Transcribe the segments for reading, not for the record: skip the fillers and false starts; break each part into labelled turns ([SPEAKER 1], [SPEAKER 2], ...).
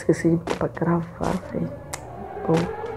[SPEAKER 1] esqueci de botar pra gravar, velho. Bom.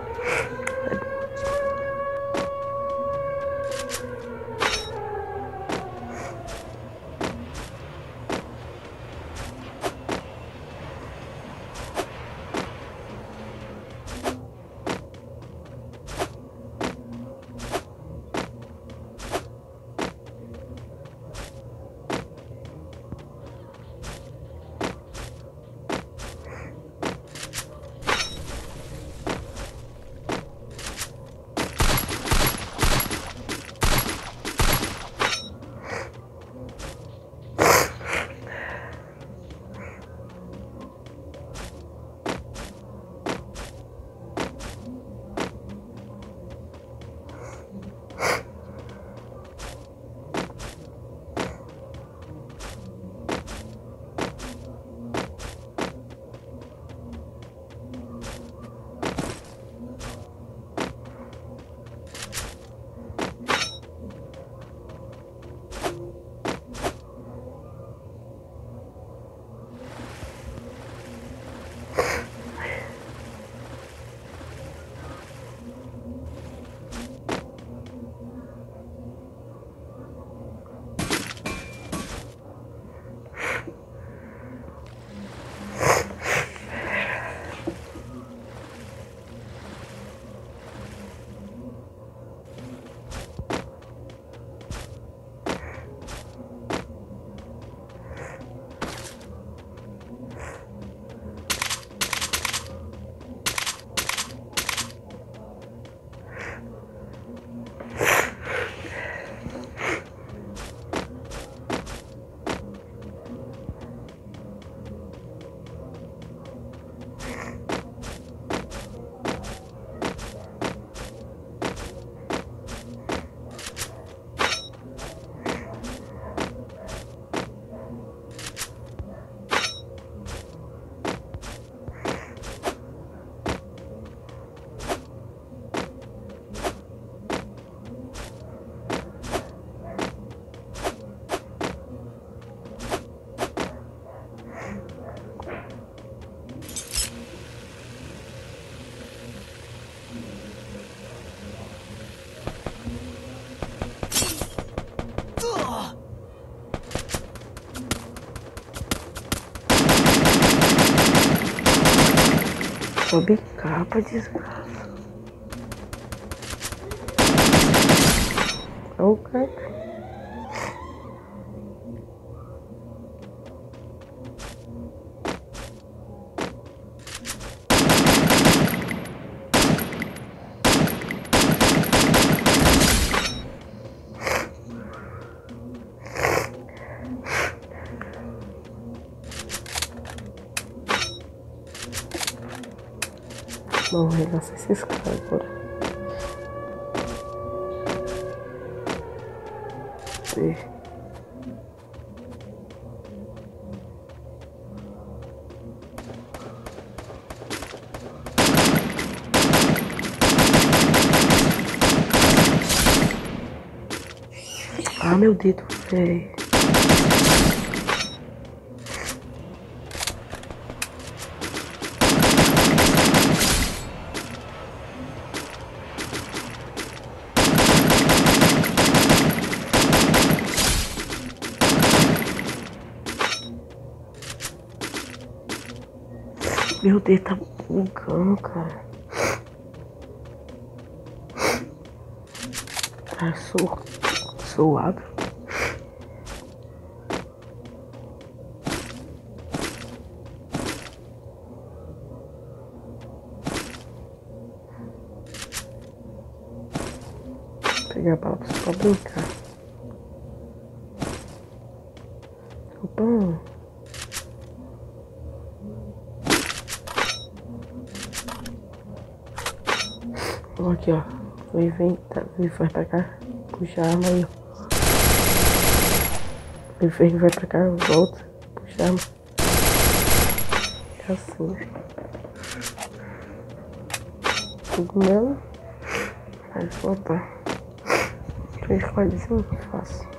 [SPEAKER 1] Sobe capa, desgraça. Olha o cara. Vamos arregaçar esses caras agora. Ah, meu dedo, velho. Meu dedo tá bugando, cara. Tá suado. Vou pegar a bala pra brincar. Opa. Ó, aqui, ó. Ele vai pra cá. Puxa a arma aí, ó. Ele vai pra cá, volta. Puxa a arma. É assim. Cogumelo. Vai voltar. 3 quadrinhos fácil.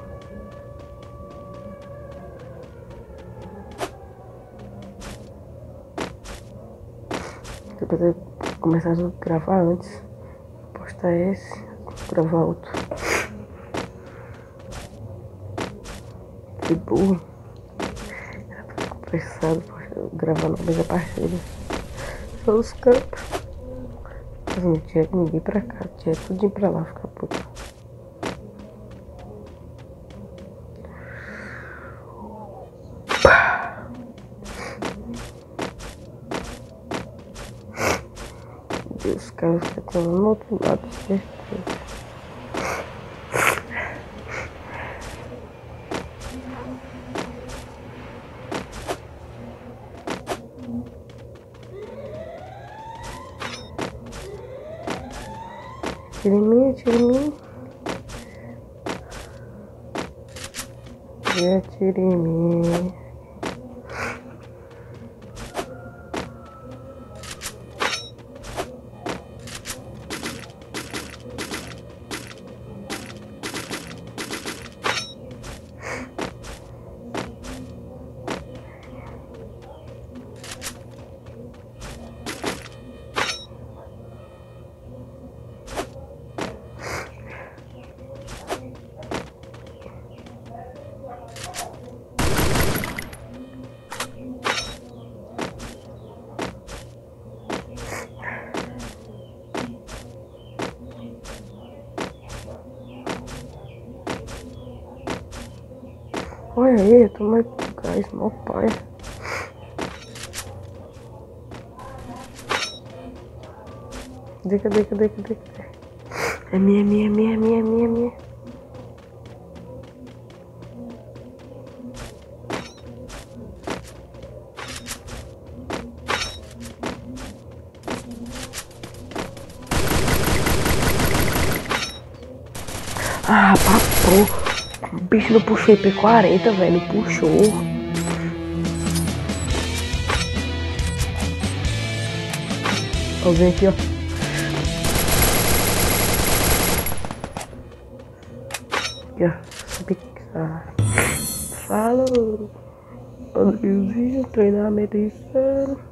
[SPEAKER 1] Depois eu começar a gravar antes. Postar esse, gravar outro. Que burro. Eu tô apressado gravando a mesma parceira. Só os campos. Mas não tinha ninguém pra cá, tinha tudo pra lá ficar puto. Os caras estão no outro lado, certeza. Tira em mim, tira em mim. Tira em mim. Olha aí, eu tô mais gás, meu pai. Cadê? É minha. Ah, papou. O bicho não puxou IP40, velho. Puxou. Vou ver aqui, ó. Aqui, ó. Falou. Andreuzinho, treinamento insano.